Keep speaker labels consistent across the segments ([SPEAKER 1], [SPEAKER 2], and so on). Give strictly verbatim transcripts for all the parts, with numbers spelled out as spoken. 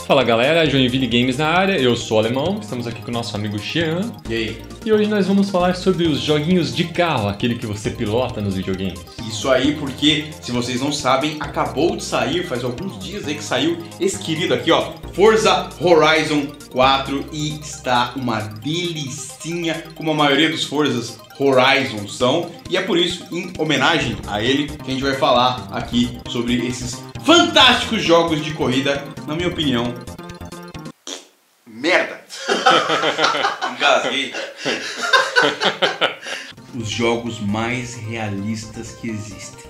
[SPEAKER 1] Fala galera, Joinville Games na área, eu sou o Alemão, estamos aqui com o nosso amigo Xian.
[SPEAKER 2] E aí?
[SPEAKER 1] E hoje nós vamos falar sobre os joguinhos de carro, aquele que você pilota nos videogames.
[SPEAKER 2] Isso aí, porque se vocês não sabem, acabou de sair, faz alguns dias aí que saiu esse querido aqui, ó, Forza Horizon quatro, e está uma delicinha, como a maioria dos Forzas Horizon são, e é por isso, em homenagem a ele, que a gente vai falar aqui sobre esses fantásticos jogos de corrida, na minha opinião. Merda! Engasguei. Os jogos mais realistas que existem.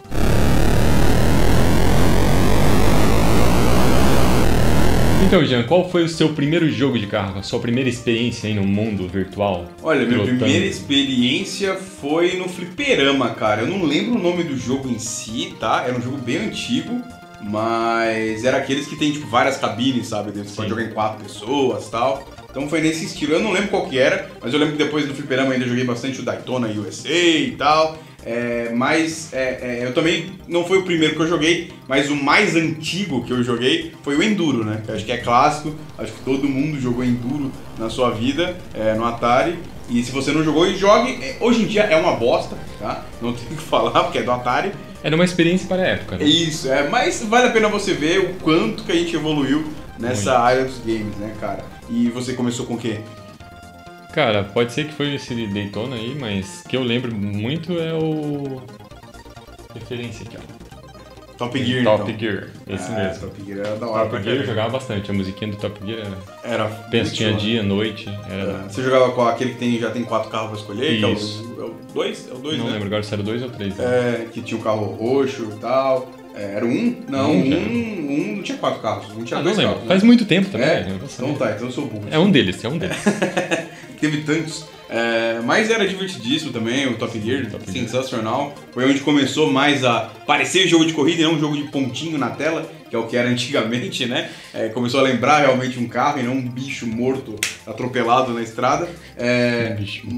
[SPEAKER 1] Então, Jean, qual foi o seu primeiro jogo de carro, a sua primeira experiência aí no mundo virtual?
[SPEAKER 2] Olha, minha
[SPEAKER 1] pilotando?
[SPEAKER 2] primeira experiência foi no fliperama, cara. Eu não lembro o nome do jogo em si, tá? Era um jogo bem antigo, mas era aqueles que tem, tipo, várias cabines, sabe? Você pode jogar em quatro pessoas e tal. Então foi nesse estilo. Eu não lembro qual que era, mas eu lembro que depois do fliperama ainda joguei bastante o Daytona U S A e tal. É, mas é, é, eu também, não foi o primeiro que eu joguei, mas o mais antigo que eu joguei foi o Enduro, né? Que acho que é clássico, acho que todo mundo jogou Enduro na sua vida, é, no Atari. E se você não jogou, jogue. É, hoje em dia é uma bosta, tá? Não tenho o que falar, porque é do Atari.
[SPEAKER 1] Era uma experiência para a época, né?
[SPEAKER 2] Isso, é, mas vale a pena você ver o quanto que a gente evoluiu nessa
[SPEAKER 1] Muito.
[SPEAKER 2] área dos games, né, cara? E você começou com o quê?
[SPEAKER 1] Cara, pode ser que foi esse Daytona aí, mas que eu lembro muito é o... Referência aqui, ó.
[SPEAKER 2] Top Gear,
[SPEAKER 1] Top
[SPEAKER 2] então.
[SPEAKER 1] Gear, esse
[SPEAKER 2] Ah,
[SPEAKER 1] mesmo.
[SPEAKER 2] Top Gear era da hora pra
[SPEAKER 1] Top Gear eu
[SPEAKER 2] caralho.
[SPEAKER 1] jogava bastante, a musiquinha do Top Gear era...
[SPEAKER 2] Era
[SPEAKER 1] Pensa,
[SPEAKER 2] muito
[SPEAKER 1] tinha
[SPEAKER 2] show.
[SPEAKER 1] dia, noite, era...
[SPEAKER 2] É, você jogava com aquele que tem, já tem quatro carros pra escolher,
[SPEAKER 1] Isso.
[SPEAKER 2] que é o dois? É o dois,
[SPEAKER 1] Não
[SPEAKER 2] né?
[SPEAKER 1] lembro agora se era dois ou três. Né?
[SPEAKER 2] É, que tinha o carro roxo e tal. É, era um? Não,
[SPEAKER 1] Um,
[SPEAKER 2] um,
[SPEAKER 1] já.
[SPEAKER 2] um não tinha quatro carros, um tinha
[SPEAKER 1] Ah, não
[SPEAKER 2] dois
[SPEAKER 1] lembro.
[SPEAKER 2] carros.
[SPEAKER 1] Faz
[SPEAKER 2] né?
[SPEAKER 1] muito tempo também.
[SPEAKER 2] É?
[SPEAKER 1] né? Eu vou saber.
[SPEAKER 2] Então tá, então eu sou burro.
[SPEAKER 1] É um deles, é um deles.
[SPEAKER 2] Teve tantos. É, mas era divertidíssimo também, o Top Gear,
[SPEAKER 1] Top Gear.
[SPEAKER 2] sensacional. Foi onde começou mais a parecer jogo de corrida e não um jogo de pontinho na tela, que é o que era antigamente, né? É, começou a lembrar realmente um carro e não um bicho morto atropelado na estrada. É,
[SPEAKER 1] Um bicho.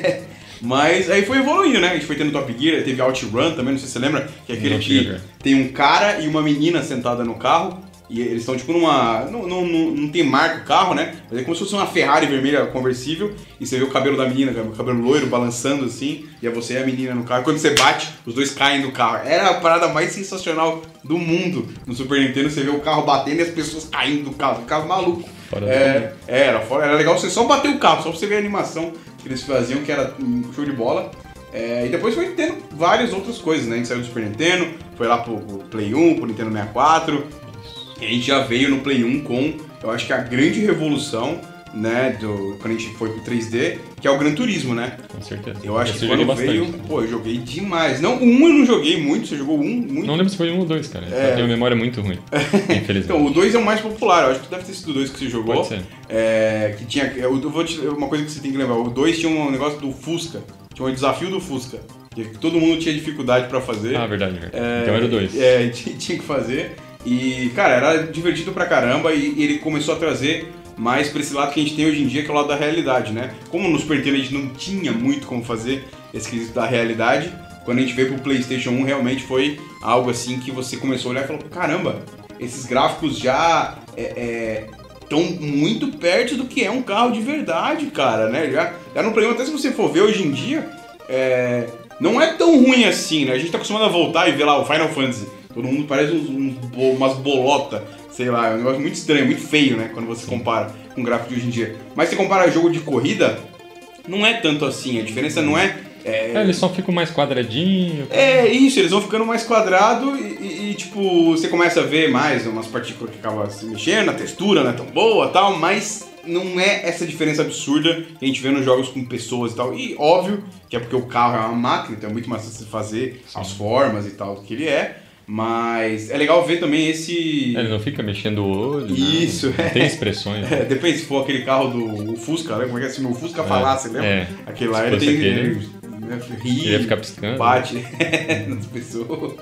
[SPEAKER 2] Mas aí foi evoluindo, né? A gente foi tendo Top Gear, teve OutRun também, não sei se você lembra, que é aquele
[SPEAKER 1] Não
[SPEAKER 2] que
[SPEAKER 1] cheguei a ver.
[SPEAKER 2] tem um cara e uma menina sentada no carro. E eles estão tipo numa... Não, não, não, não tem marca o carro, né? Mas é como se fosse uma Ferrari vermelha conversível. E você vê o cabelo da menina, o cabelo loiro, balançando assim. E é você e a menina no carro. Quando você bate, os dois caem do carro. Era a parada mais sensacional do mundo. No Super Nintendo você vê o carro batendo e as pessoas caindo do carro. Um carro maluco.
[SPEAKER 1] Fora do
[SPEAKER 2] É, era, fora- era legal você só bater o carro, só pra você ver a animação que eles faziam, que era um show de bola. É, e depois foi tendo várias outras coisas, né? A gente saiu do Super Nintendo, foi lá pro, pro Play um, pro Nintendo sessenta e quatro. E a gente já veio no Play um com, eu acho que a grande revolução, né, do, quando a gente foi pro três D, que é o Gran Turismo, né?
[SPEAKER 1] Com certeza.
[SPEAKER 2] Eu acho
[SPEAKER 1] Esse
[SPEAKER 2] que
[SPEAKER 1] eu joguei
[SPEAKER 2] quando veio,
[SPEAKER 1] bastante.
[SPEAKER 2] pô, eu joguei demais. Não, um eu não joguei muito, você jogou um, muito.
[SPEAKER 1] Não lembro se foi um ou dois, cara.
[SPEAKER 2] É.
[SPEAKER 1] Eu tenho uma memória muito ruim, infelizmente.
[SPEAKER 2] Então, o dois é o mais popular, eu acho que deve ter sido o dois que você jogou.
[SPEAKER 1] Pode ser.
[SPEAKER 2] É, que tinha, eu vou te, uma coisa que você tem que lembrar, o dois tinha um negócio do Fusca, tinha um desafio do Fusca, que todo mundo tinha dificuldade pra fazer.
[SPEAKER 1] Ah, verdade, verdade.
[SPEAKER 2] É,
[SPEAKER 1] Então era o dois.
[SPEAKER 2] É, tinha, tinha que fazer. E, cara, era divertido pra caramba e, e ele começou a trazer mais pra esse lado que a gente tem hoje em dia, que é o lado da realidade, né? Como no Super Nintendo a gente não tinha muito como fazer esse quesito da realidade, quando a gente veio pro PlayStation um realmente foi algo assim que você começou a olhar e falou, caramba, esses gráficos já estão muito perto do que é um carro de verdade, cara, né? Já, já no Play um, até se você for ver hoje em dia, é, não é tão ruim assim, né? A gente tá acostumado a voltar e ver lá o Final Fantasy. Todo mundo parece uns, uns, bo- umas bolotas, sei lá, é um negócio muito estranho, muito feio, né? Quando você compara com o gráfico de hoje em dia. Mas se compara jogo de corrida, não é tanto assim, a diferença não é... É,
[SPEAKER 1] É, eles só ficam mais quadradinhos.
[SPEAKER 2] é isso, eles vão ficando mais quadrado e, e, e, tipo, você começa a ver mais umas partículas que acabam se mexendo, a textura não é tão boa e tal, mas não é essa diferença absurda que a gente vê nos jogos com pessoas e tal. E óbvio que é porque o carro é uma máquina, então é muito mais fácil de fazer as formas e tal do que ele é. Mas é legal ver também esse...
[SPEAKER 1] É, ele não fica mexendo o olho.
[SPEAKER 2] Isso,
[SPEAKER 1] né? Não
[SPEAKER 2] é.
[SPEAKER 1] tem expressões.
[SPEAKER 2] É, depende se for aquele carro do o Fusca, né? Como é que é? Se o Fusca falasse, lembra?
[SPEAKER 1] é.
[SPEAKER 2] Aquele lá,
[SPEAKER 1] Se
[SPEAKER 2] ele
[SPEAKER 1] fosse
[SPEAKER 2] tem
[SPEAKER 1] aquele-
[SPEAKER 2] ele né, ri,
[SPEAKER 1] Ele ia ficar piscando.
[SPEAKER 2] bate nas pessoas.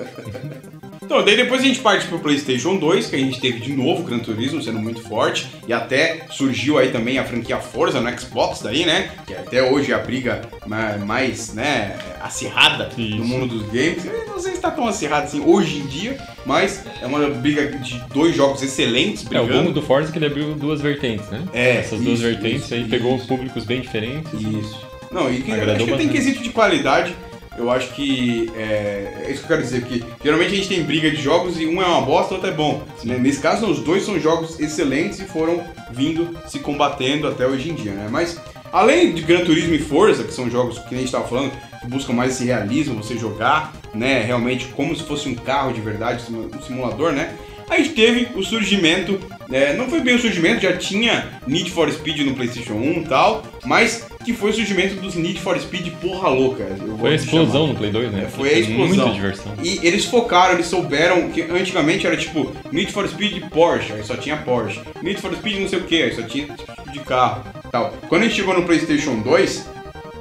[SPEAKER 2] Então, daí depois a gente parte pro PlayStation dois, que a gente teve de novo o Gran Turismo sendo muito forte, e até surgiu aí também a franquia Forza no Xbox daí, né? Que até hoje é a briga mais, né, acirrada
[SPEAKER 1] Isso.
[SPEAKER 2] no mundo dos games. Não sei se está tão acirrada assim hoje em dia, mas é uma briga de dois jogos excelentes
[SPEAKER 1] É,
[SPEAKER 2] brigando.
[SPEAKER 1] o bom do Forza é que ele abriu duas vertentes, né?
[SPEAKER 2] É,
[SPEAKER 1] Essas duas
[SPEAKER 2] isso,
[SPEAKER 1] vertentes
[SPEAKER 2] isso,
[SPEAKER 1] aí
[SPEAKER 2] isso.
[SPEAKER 1] pegou públicos bem diferentes.
[SPEAKER 2] Isso. Não, e que, acho
[SPEAKER 1] Agradou
[SPEAKER 2] que tem
[SPEAKER 1] bastante.
[SPEAKER 2] quesito de qualidade. Eu acho que é, é isso que eu quero dizer, porque geralmente a gente tem briga de jogos e um é uma bosta, o outro é bom. Né? Nesse caso, os dois são jogos excelentes e foram vindo se combatendo até hoje em dia, né? Mas, além de Gran Turismo e Forza, que são jogos que a gente estava falando, que buscam mais esse realismo, você jogar, né, realmente como se fosse um carro de verdade, um simulador, né? A gente teve o surgimento, é, não foi bem o surgimento, já tinha Need for Speed no PlayStation um e tal, mas que foi o surgimento dos Need for Speed porra louca. Eu
[SPEAKER 1] Foi a explosão no Play dois, né?
[SPEAKER 2] É, foi a explosão.
[SPEAKER 1] Muita diversão.
[SPEAKER 2] E eles focaram, eles souberam que antigamente era tipo Need for Speed Porsche, aí só tinha Porsche. Need for Speed não sei o que, aí só tinha esse tipo de carro. Tal. Quando a gente chegou no PlayStation dois,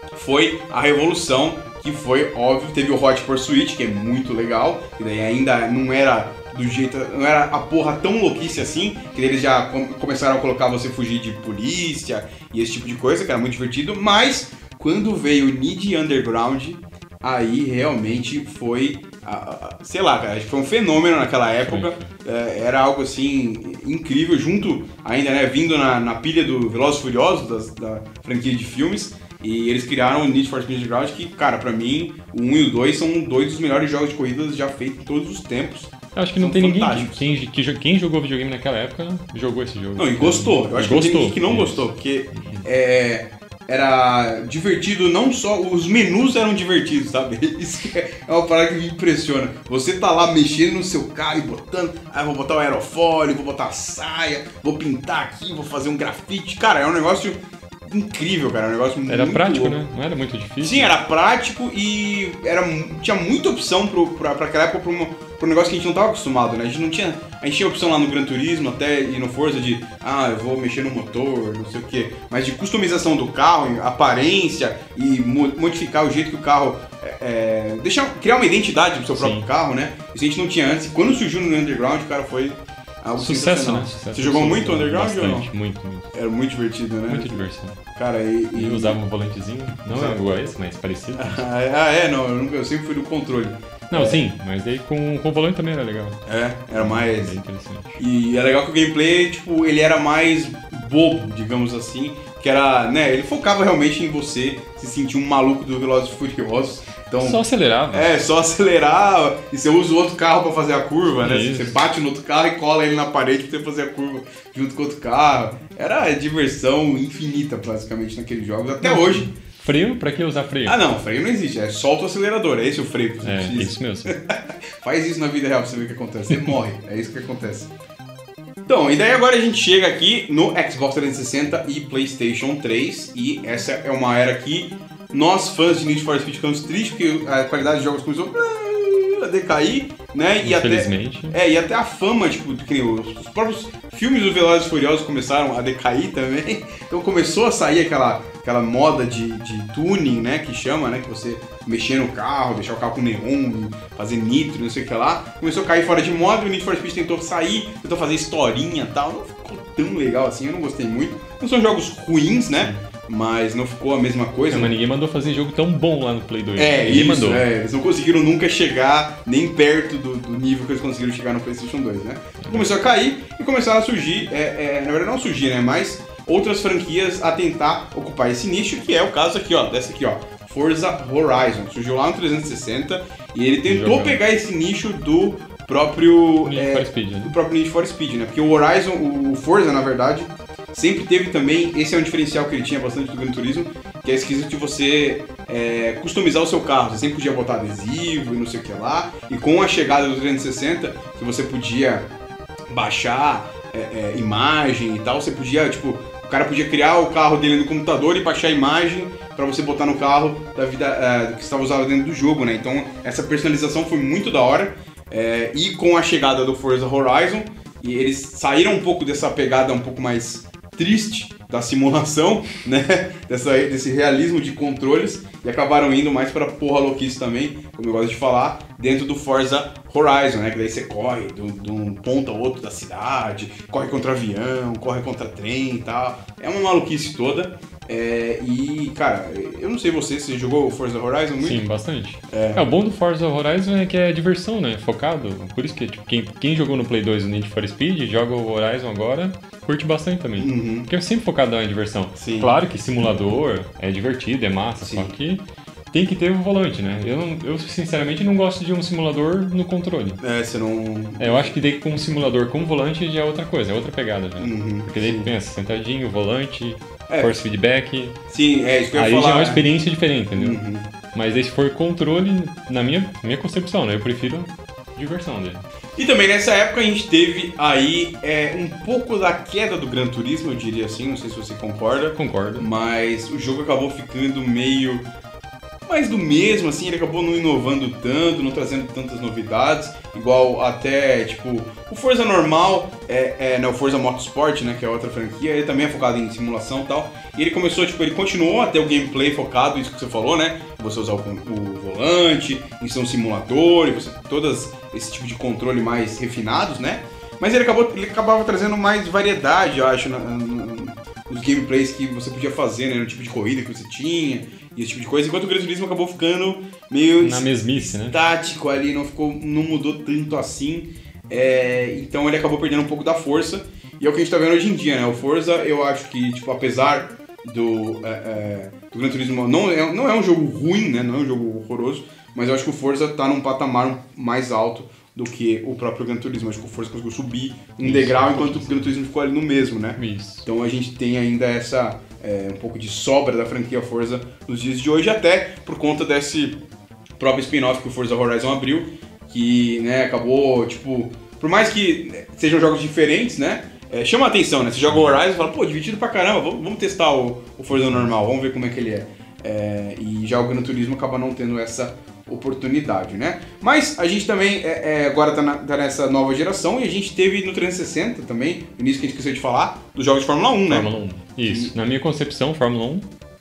[SPEAKER 2] foi a revolução, que foi, óbvio, teve o Hot Pursuit, que é muito legal, e daí ainda não era do jeito, não era a porra tão louquice assim, que eles já com, começaram a colocar você fugir de polícia e esse tipo de coisa, que era muito divertido, mas quando veio o Need Underground, aí realmente foi, a, a, sei lá, cara, acho que foi um fenômeno naquela época, é, era algo assim incrível, junto ainda, né, vindo na, na pilha do Velozes e Furiosos, das, da franquia de filmes. E eles criaram o Need for Speed Underground, que, cara, pra mim, o um e o dois são dois dos melhores jogos de corridas já feitos em todos os tempos.
[SPEAKER 1] Eu acho que não
[SPEAKER 2] São
[SPEAKER 1] tem ninguém
[SPEAKER 2] fantásticos.
[SPEAKER 1] quem, que, quem jogou videogame naquela época jogou esse jogo.
[SPEAKER 2] Não, e gostou. Eu acho
[SPEAKER 1] E
[SPEAKER 2] que não tem
[SPEAKER 1] gostou.
[SPEAKER 2] ninguém que não
[SPEAKER 1] Isso.
[SPEAKER 2] gostou, porque é, era divertido, não só... Os menus eram divertidos, sabe? Isso que é uma parada que me impressiona. Você tá lá mexendo no seu carro e botando... Ah, vou botar o aerofólio, vou botar a saia, vou pintar aqui, vou fazer um grafite. Cara, é um negócio... incrível, cara, é um negócio
[SPEAKER 1] Era
[SPEAKER 2] muito
[SPEAKER 1] prático,
[SPEAKER 2] louco.
[SPEAKER 1] né? Não era muito difícil.
[SPEAKER 2] Sim, era prático e era, tinha muita opção pro, pra, pra aquela época, pra, uma, pra um negócio que a gente não tava acostumado, né? A gente não tinha, a gente tinha opção lá no Gran Turismo até e no Forza de, ah, eu vou mexer no motor, não sei o quê, mas de customização do carro, aparência e mo- modificar o jeito que o carro, é, é, deixar, criar uma identidade pro seu próprio
[SPEAKER 1] Sim.
[SPEAKER 2] carro, né? Isso a gente não tinha antes. E quando surgiu no Underground, cara, foi algo
[SPEAKER 1] Sucesso,
[SPEAKER 2] sensacional.
[SPEAKER 1] né? Sucesso.
[SPEAKER 2] Você jogou muito Underground
[SPEAKER 1] Bastante,
[SPEAKER 2] ou não?
[SPEAKER 1] muito, muito.
[SPEAKER 2] Era muito divertido, né?
[SPEAKER 1] Muita diversão.
[SPEAKER 2] Cara, e...
[SPEAKER 1] E
[SPEAKER 2] e...
[SPEAKER 1] usava um volantezinho, não
[SPEAKER 2] Usava.
[SPEAKER 1] é igual a esse, mas parecido.
[SPEAKER 2] Ah, é, não, eu, nunca, eu sempre fui do controle.
[SPEAKER 1] Não,
[SPEAKER 2] É.
[SPEAKER 1] sim, mas aí com, com o volante também era legal.
[SPEAKER 2] É, era mais...
[SPEAKER 1] Bem interessante.
[SPEAKER 2] E é legal que o gameplay, tipo, ele era mais bobo, digamos assim, que era, né, ele focava realmente em você se sentir um maluco do Velozes e Furiosos. Então,
[SPEAKER 1] Só acelerava.
[SPEAKER 2] é, só acelerar e você usa o outro carro pra fazer a curva, né?
[SPEAKER 1] Isso.
[SPEAKER 2] Você bate no outro carro e cola ele na parede pra você fazer a curva junto com o outro carro. Era diversão infinita, basicamente, naqueles jogos. Até hoje.
[SPEAKER 1] Freio? Pra que usar freio?
[SPEAKER 2] Ah, não, freio não existe. É solta o acelerador, é esse o freio que você
[SPEAKER 1] é,
[SPEAKER 2] precisa.
[SPEAKER 1] isso mesmo.
[SPEAKER 2] Faz isso na vida real pra você ver o que acontece. Você morre, é isso que acontece. Então, e daí agora a gente chega aqui no Xbox trezentos e sessenta e PlayStation três. E essa é uma era que nós, fãs de Need for Speed, ficamos tristes porque a qualidade de jogos começou a decair, né? E até,
[SPEAKER 1] Infelizmente.
[SPEAKER 2] é, e até a fama, tipo, que nem os, os próprios filmes dos Velozes e Furiosos começaram a decair também. Então começou a sair aquela, aquela moda de, de tuning, né? Que chama, né? Que você mexer no carro, deixar o carro com neon, fazer nitro, não sei o que lá. Começou a cair fora de moda e o Need for Speed tentou sair, tentou fazer historinha e tal. Não ficou tão legal assim, eu não gostei muito. Não são jogos ruins, né? Mas não ficou a mesma coisa.
[SPEAKER 1] Não, mas ninguém mandou fazer jogo tão bom lá no Play dois.
[SPEAKER 2] É,
[SPEAKER 1] ninguém
[SPEAKER 2] isso,
[SPEAKER 1] mandou.
[SPEAKER 2] é, eles não conseguiram nunca chegar nem perto do, do nível que eles conseguiram chegar no PlayStation dois, né? Começou a cair e começaram a surgir, é, é, na verdade não surgir, né? Mas outras franquias a tentar ocupar esse nicho, que é o caso aqui, ó, dessa aqui, ó. Forza Horizon. Surgiu lá no trezentos e sessenta e ele tentou
[SPEAKER 1] Jogão.
[SPEAKER 2] pegar esse nicho do próprio...
[SPEAKER 1] Need
[SPEAKER 2] é,
[SPEAKER 1] for Speed, né?
[SPEAKER 2] do próprio Need for Speed, né? Porque o Horizon, o Forza, na verdade, sempre teve também, esse é um diferencial que ele tinha bastante do Gran Turismo, que é esse quesito de você é, customizar o seu carro. Você sempre podia botar adesivo e não sei o que lá. E com a chegada do trezentos e sessenta, que você podia baixar é, é, imagem e tal, você podia, tipo, o cara podia criar o carro dele no computador e baixar a imagem para você botar no carro da vida é, que estava usado dentro do jogo, né? Então essa personalização foi muito da hora. É, e com a chegada do Forza Horizon, e eles saíram um pouco dessa pegada um pouco mais triste da simulação, né? Dessa, desse realismo de controles e acabaram indo mais pra porra louquice também, como eu gosto de falar, dentro do Forza Horizon, né? Que daí você corre de um ponto ao outro da cidade, corre contra avião, corre contra trem e tal. É uma maluquice toda. É, e, cara, eu não sei você, você jogou o Forza Horizon muito?
[SPEAKER 1] Sim, bastante.
[SPEAKER 2] É.
[SPEAKER 1] É, o bom do Forza Horizon é que é diversão, né? Focado. Por isso que tipo, quem, quem jogou no Play dois o Need for Speed, joga o Horizon agora, curte bastante também.
[SPEAKER 2] Uhum.
[SPEAKER 1] Porque é sempre focado na diversão.
[SPEAKER 2] Sim.
[SPEAKER 1] Claro que simulador é divertido, é massa,
[SPEAKER 2] Sim.
[SPEAKER 1] só que tem que ter o volante, né? Eu, não, eu sinceramente não gosto de um simulador no controle.
[SPEAKER 2] É, você não...
[SPEAKER 1] É, eu acho que daí com um simulador com volante já é outra coisa, é outra pegada já.
[SPEAKER 2] Uhum,
[SPEAKER 1] Porque daí
[SPEAKER 2] sim.
[SPEAKER 1] tu pensa, sentadinho, volante,
[SPEAKER 2] É.
[SPEAKER 1] force feedback.
[SPEAKER 2] Sim, é isso que eu ia
[SPEAKER 1] Aí
[SPEAKER 2] falar.
[SPEAKER 1] já é uma
[SPEAKER 2] né?
[SPEAKER 1] experiência diferente, entendeu?
[SPEAKER 2] Uhum.
[SPEAKER 1] Mas aí se for controle, na minha, minha concepção, né? Eu prefiro diversão dele.
[SPEAKER 2] E também nessa época a gente teve aí é, um pouco da queda do Gran Turismo, eu diria assim, não sei se você concorda.
[SPEAKER 1] Concordo.
[SPEAKER 2] Mas o jogo acabou ficando meio mais do mesmo, assim, ele acabou não inovando tanto, não trazendo tantas novidades, igual até, tipo, o Forza normal, é, é, né, o Forza Motorsport, né, que é outra franquia, ele também é focado em simulação e tal, e ele começou, tipo, ele continuou até o gameplay focado, isso que você falou, né, você usar o, o volante, em ser um simulador, e você, todas esse tipo de controle mais refinados, né, mas ele, acabou, ele acabava trazendo mais variedade, eu acho, na, na, nos gameplays que você podia fazer, né, no tipo de corrida que você tinha, e esse tipo de coisa, enquanto o Gran Turismo acabou ficando meio
[SPEAKER 1] na mesmice, né?
[SPEAKER 2] estático ali, não, ficou, não mudou tanto assim, é, então ele acabou perdendo um pouco da força, e é o que a gente tá vendo hoje em dia, né, o Forza, eu acho que, tipo, apesar do, é, é, do Gran Turismo, não é, não é um jogo ruim, né, não é um jogo horroroso, mas eu acho que o Forza tá num patamar mais alto do que o próprio Gran Turismo. Acho que o Forza conseguiu subir um
[SPEAKER 1] Isso,
[SPEAKER 2] degrau,
[SPEAKER 1] um
[SPEAKER 2] enquanto o
[SPEAKER 1] pouquinho.
[SPEAKER 2] Gran Turismo ficou ali no mesmo, né?
[SPEAKER 1] Isso.
[SPEAKER 2] Então a gente tem ainda essa é, um pouco de sobra da franquia Forza nos dias de hoje, até por conta desse próprio spin-off que o Forza Horizon abriu, que, né, acabou, tipo, por mais que sejam jogos diferentes, né, é, chama a atenção, né? Você joga o Horizon e fala, pô, divertido pra caramba, vamos, vamos testar o, o Forza normal, vamos ver como é que ele é. É, e já o Gran Turismo acaba não tendo essa oportunidade, né? Mas a gente também é, é, agora tá, na, tá nessa nova geração e a gente teve no trezentos e sessenta também, no início que a gente esqueceu de falar, dos jogos de Fórmula um, né?
[SPEAKER 1] Fórmula um. Isso. Na minha concepção, Fórmula um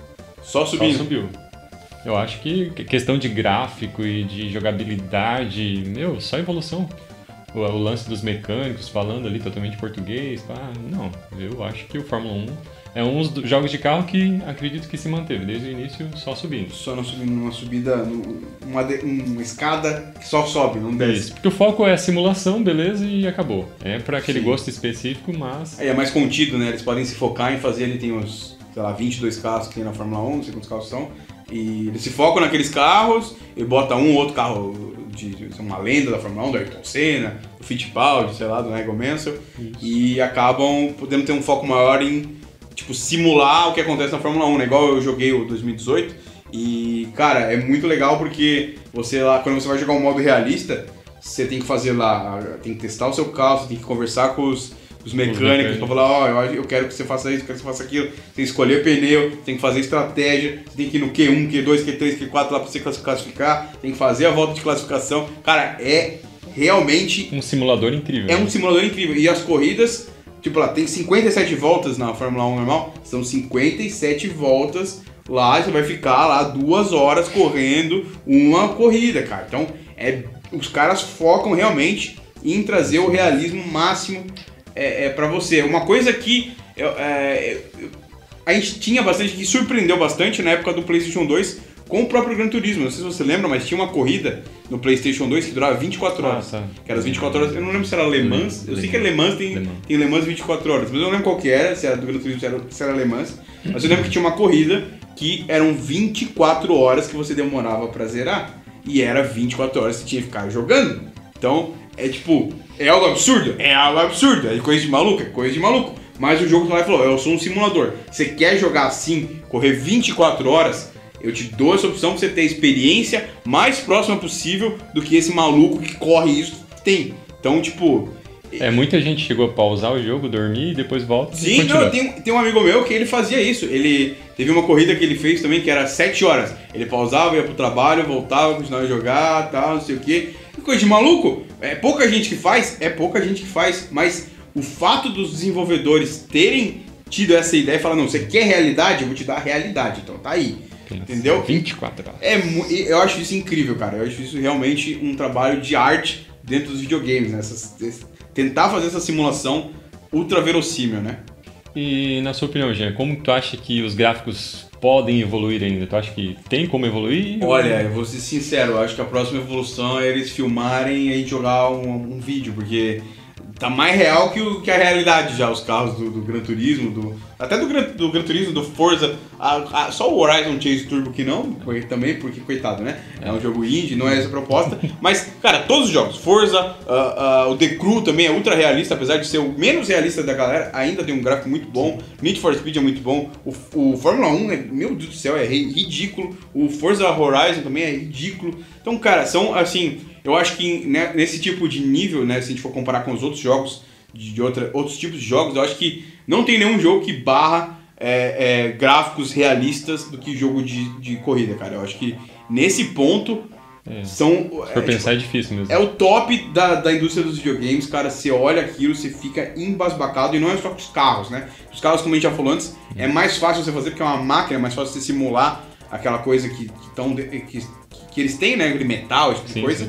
[SPEAKER 2] Só subindo.
[SPEAKER 1] só subiu. Eu acho que questão de gráfico e de jogabilidade, meu, só evolução. O, o lance dos mecânicos falando ali totalmente português, pá, não. Eu acho que o Fórmula um é um dos jogos de carro que acredito que se manteve desde o início só subindo.
[SPEAKER 2] Só não subindo, uma subida, uma, de- uma escada que só sobe, não desce.
[SPEAKER 1] Isso, porque o foco é a simulação, beleza, e acabou. É pra aquele
[SPEAKER 2] Sim.
[SPEAKER 1] gosto específico, mas
[SPEAKER 2] Aí é mais contido, né? Eles podem se focar em fazer, ele tem uns, sei lá, vinte e dois carros que tem na Fórmula um, não sei quantos carros são, e eles se focam naqueles carros, e bota um ou outro carro de, de uma lenda da Fórmula um, do Ayrton Senna, do Fittipaldi, sei lá, do Nigel Mansell, e acabam podendo ter um foco maior em, tipo, simular o que acontece na Fórmula um, né? Igual eu joguei o dois mil e dezoito, e, cara, é muito legal porque você lá, quando você vai jogar um modo realista, você tem que fazer lá, tem que testar o seu carro, você tem que conversar com os, os mecânicos
[SPEAKER 1] mecânicos.
[SPEAKER 2] pra falar, ó, eu, eu quero que você faça isso, eu quero que você faça aquilo, tem que escolher pneu, tem que fazer estratégia, você tem que ir no Q um, Q dois, Q três, Q quatro lá pra você classificar, tem que fazer a volta de classificação. Cara, é realmente
[SPEAKER 1] um simulador incrível.
[SPEAKER 2] é
[SPEAKER 1] né?
[SPEAKER 2] um simulador incrível. E as corridas, tipo lá, tem cinquenta e sete voltas na Fórmula um normal, são cinquenta e sete voltas lá, você vai ficar lá duas horas correndo uma corrida, cara. Então, é, os caras focam realmente em trazer o realismo máximo é, é, para você. Uma coisa que eu, é, eu- a gente tinha bastante, que surpreendeu bastante na época do PlayStation dois com o próprio Gran Turismo. Não sei se você lembra, mas tinha uma corrida no PlayStation dois que durava vinte e quatro horas.
[SPEAKER 1] Ah, tá.
[SPEAKER 2] Que era as vinte e quatro horas, eu não lembro se era Le Mans, eu sei que é Le Mans, tem,
[SPEAKER 1] Le Mans.
[SPEAKER 2] tem Le Mans vinte e quatro horas, mas eu não lembro qual que era, se era do Gran Turismo, se era, se era Le Mans. Mas eu lembro que tinha uma corrida que eram vinte e quatro horas que você demorava pra zerar, e era vinte e quatro horas que você tinha que ficar jogando. Então, é tipo, é algo absurdo? É algo absurdo, é coisa de maluco, é coisa de maluco. Mas o jogo lá falou, eu sou um simulador. Você quer jogar assim, correr vinte e quatro horas? Eu te dou essa opção pra você ter a experiência mais próxima possível do que esse maluco que corre isso tem. Então, tipo...
[SPEAKER 1] É, muita gente chegou a pausar o jogo, dormir e depois volta e
[SPEAKER 2] Sim,
[SPEAKER 1] continua.
[SPEAKER 2] não, tem, tem um amigo meu que ele fazia isso. Ele teve uma corrida que ele fez também que era sete horas. Ele pausava, ia pro trabalho, voltava, continuava a jogar, tal, não sei o quê. Que coisa de maluco. É pouca gente que faz, é pouca gente que faz, mas o fato dos desenvolvedores terem tido essa ideia e falar, não, você quer realidade? Eu vou te dar a realidade, então tá aí. Entendeu?
[SPEAKER 1] vinte e quatro horas.
[SPEAKER 2] É, eu acho isso incrível, cara. Eu acho isso realmente um trabalho de arte dentro dos videogames, né? Essas, tentar fazer essa simulação ultra verossímil, né?
[SPEAKER 1] E na sua opinião, Jean, como tu acha que os gráficos podem evoluir ainda? Tu acha que tem como evoluir?
[SPEAKER 2] Olha, eu vou ser sincero, eu acho que a próxima evolução é eles filmarem e jogar um, um vídeo, porque tá mais real que, o, que a realidade já, os carros do, do Gran Turismo, do, até do Gran, do Gran Turismo, do Forza, a, a, só o Horizon Chase Turbo que não, porque, também porque, coitado, né? É um jogo indie, não é essa a proposta, mas, cara, todos os jogos, Forza, uh, uh, o The Crew também é ultra realista, apesar de ser o menos realista da galera, ainda tem um gráfico muito bom, Need for Speed é muito bom, o, o Fórmula um, é, meu Deus do céu, é ridículo, o Forza Horizon também é ridículo, então, cara, são, assim... Eu acho que né, nesse tipo de nível, né, se a gente for comparar com os outros jogos, de, de outra, outros tipos de jogos, eu acho que não tem nenhum jogo que barra é, é, gráficos realistas do que jogo de, de corrida, cara. Eu acho que nesse ponto
[SPEAKER 1] é.
[SPEAKER 2] são...
[SPEAKER 1] Se for
[SPEAKER 2] é,
[SPEAKER 1] pensar
[SPEAKER 2] tipo,
[SPEAKER 1] é difícil mesmo.
[SPEAKER 2] É o top da, da indústria dos videogames, cara. Você olha aquilo, você fica embasbacado, e não é só com os carros, né? Os carros, como a gente já falou antes, é, é mais fácil você fazer porque é uma máquina, é mais fácil você simular aquela coisa que, que, tão, que, que eles têm, né? De metal, esse tipo
[SPEAKER 1] sim,
[SPEAKER 2] de coisa.
[SPEAKER 1] Sim.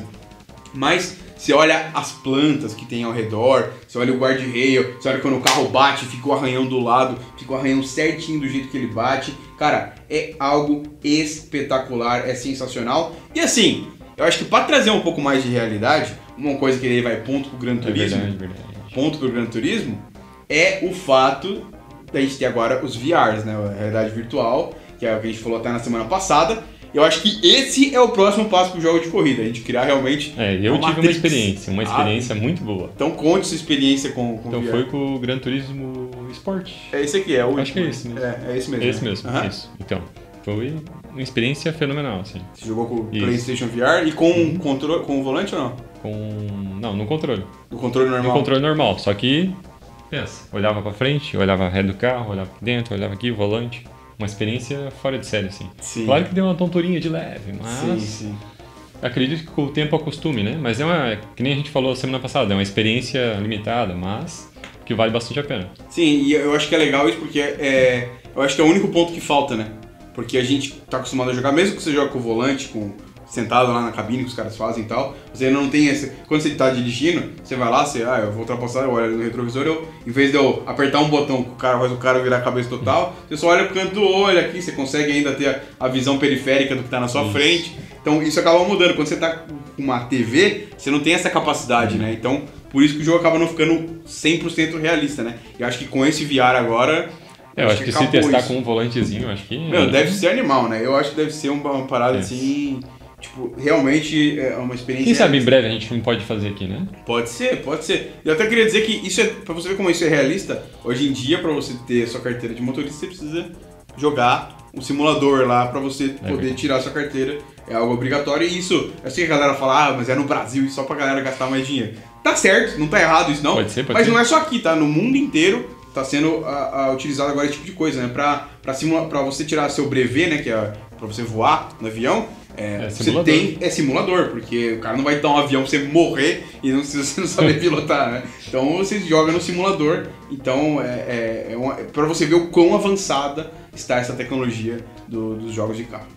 [SPEAKER 2] Mas você olha as plantas que tem ao redor, você olha o guarda-reio, você olha quando o carro bate, fica o arranhão do lado, fica o arranhão certinho do jeito que ele bate. Cara, é algo espetacular, é sensacional. E assim, eu acho que para trazer um pouco mais de realidade, uma coisa que ele vai ponto pro Gran Turismo,
[SPEAKER 1] é verdade, verdade.
[SPEAKER 2] ponto pro Gran Turismo, é o fato da gente ter agora os V Rs, né, a realidade virtual, que é o que a gente falou até na semana passada. Eu acho que esse é o próximo passo pro jogo de corrida, a gente criar realmente.
[SPEAKER 1] É, eu
[SPEAKER 2] uma
[SPEAKER 1] tive
[SPEAKER 2] Matrix.
[SPEAKER 1] uma experiência, uma experiência
[SPEAKER 2] ah,
[SPEAKER 1] muito boa.
[SPEAKER 2] Então conte sua experiência com, com
[SPEAKER 1] Então
[SPEAKER 2] o V R.
[SPEAKER 1] foi com o Gran Turismo Sport.
[SPEAKER 2] É esse aqui, é o
[SPEAKER 1] Acho
[SPEAKER 2] último.
[SPEAKER 1] que é esse mesmo.
[SPEAKER 2] É, é esse mesmo.
[SPEAKER 1] É esse
[SPEAKER 2] né?
[SPEAKER 1] mesmo,
[SPEAKER 2] Uhum.
[SPEAKER 1] isso. Então, foi uma experiência fenomenal, assim.
[SPEAKER 2] Você jogou com o
[SPEAKER 1] Isso.
[SPEAKER 2] PlayStation V R e com
[SPEAKER 1] Uhum.
[SPEAKER 2] controle, com o volante ou não?
[SPEAKER 1] Com... Não, no controle.
[SPEAKER 2] O controle normal?
[SPEAKER 1] No controle normal, só que... Pensa, olhava pra frente, olhava a ré do carro, olhava aqui dentro, olhava aqui, volante. Uma experiência fora de série, assim.
[SPEAKER 2] Sim.
[SPEAKER 1] Claro que deu uma tonturinha de leve, mas...
[SPEAKER 2] Sim, sim.
[SPEAKER 1] Acredito que com o tempo acostume, né? Mas é uma... Que nem a gente falou semana passada, é uma experiência limitada, mas... Que vale bastante a pena.
[SPEAKER 2] Sim, e eu acho que é legal isso porque é... Eu acho que é o único ponto que falta, né? Porque a gente tá acostumado a jogar, mesmo que você jogue com o volante, com... sentado lá na cabine que os caras fazem e tal, você ainda não tem esse... Quando você tá dirigindo, você vai lá, você, ah, eu vou ultrapassar, eu olho no retrovisor, eu, em vez de eu apertar um botão que o cara faz o cara virar a cabeça total, você só olha pro canto do olho aqui, você consegue ainda ter a, a visão periférica do que tá na sua
[SPEAKER 1] isso.
[SPEAKER 2] frente. Então isso acaba mudando. Quando você tá com uma T V, você não tem essa capacidade, uhum. né? Então, por isso que o jogo acaba não ficando cem por cento realista, né? E acho que com esse V R agora...
[SPEAKER 1] É, eu acho que, que se testar isso. com um volantezinho, eu acho que...
[SPEAKER 2] Meu, deve ser animal, né? Eu acho que deve ser uma, uma parada é. assim... Tipo, realmente é uma experiência...
[SPEAKER 1] Quem sabe em breve a gente não pode fazer aqui, né?
[SPEAKER 2] Pode ser, pode ser. Eu até queria dizer que isso é... Pra você ver como isso é realista, hoje em dia, pra você ter sua carteira de motorista, você precisa jogar um simulador lá pra você é poder verdade. tirar sua carteira. É algo obrigatório. E isso, eu sei que a galera fala, ah, mas é no Brasil e só pra galera gastar mais dinheiro. Tá certo, não tá errado isso não.
[SPEAKER 1] Pode ser, pode
[SPEAKER 2] mas
[SPEAKER 1] ser.
[SPEAKER 2] não é só aqui, tá? No mundo inteiro tá sendo a, a, utilizado agora esse tipo de coisa, né? Pra, pra, simula, pra você tirar seu brevet, né? Que é pra você voar no avião. É,
[SPEAKER 1] é
[SPEAKER 2] você tem, é simulador, porque o cara não vai dar um avião pra você morrer e não, se você não saber pilotar, né? Então você joga no simulador, então é, é, é, uma, é pra você ver o quão avançada está essa tecnologia do, dos jogos de carro.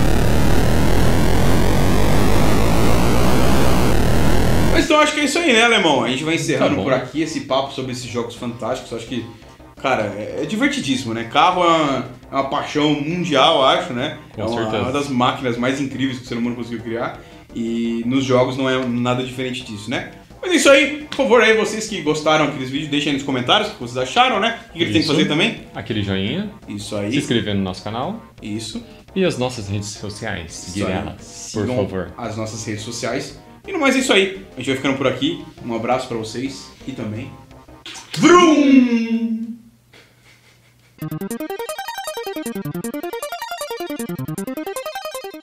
[SPEAKER 2] Mas então acho que é isso aí, né, Alemão? A gente vai encerrando tá por aqui esse papo sobre esses jogos fantásticos. Acho que, cara, é, é divertidíssimo, né? Carro é uma, é uma paixão mundial, acho, né?
[SPEAKER 1] Com
[SPEAKER 2] é uma,
[SPEAKER 1] certeza.
[SPEAKER 2] uma das máquinas mais incríveis que o ser humano conseguiu criar. E nos jogos não é nada diferente disso, né? Mas é isso aí. Por favor, aí, vocês que gostaram daqueles vídeos, deixem aí nos comentários o que vocês acharam, né? O que ele tem que fazer também?
[SPEAKER 1] Aquele joinha.
[SPEAKER 2] Isso aí.
[SPEAKER 1] Se inscrever no nosso canal.
[SPEAKER 2] Isso.
[SPEAKER 1] E as nossas redes sociais. Seguir elas, por favor.
[SPEAKER 2] As nossas redes sociais. E no mais é isso aí. A gente vai ficando por aqui. Um abraço pra vocês. E também... Vrum!